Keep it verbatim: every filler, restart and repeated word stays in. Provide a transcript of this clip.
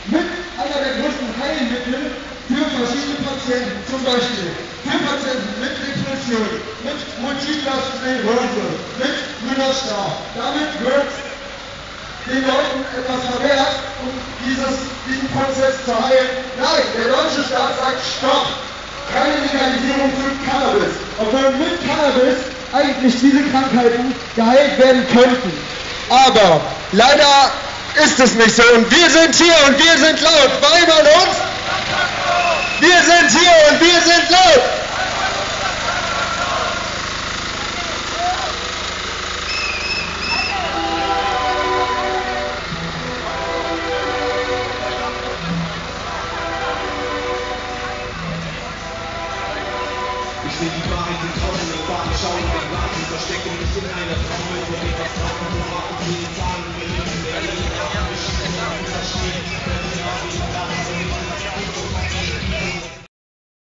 mit einer der größten Heilmittel für verschiedene Patienten, zum Beispiel für Patienten mit Depression, mit multipler Sklerose, mit Müllerstab. Damit wird den Leuten etwas verwehrt, um dieses, diesen Prozess zu heilen. Nein, der deutsche Staat sagt Stopp! Keine Legalisierung für Cannabis, obwohl mit Cannabis eigentlich diese Krankheiten geheilt werden könnten. Aber leider ist es nicht so und wir sind hier und wir sind laut. Weil man uns? Wir sind hier und wir sind laut. Ich seh die Wahrheit in tausenden Wagen, schauen den Wagen, verstecken mich in einer Trommel, wo etwas Traum, wo Wagen, zehn Tagen, wir leben, wir leben, wir leben, wir leben, wir leben, wir leben,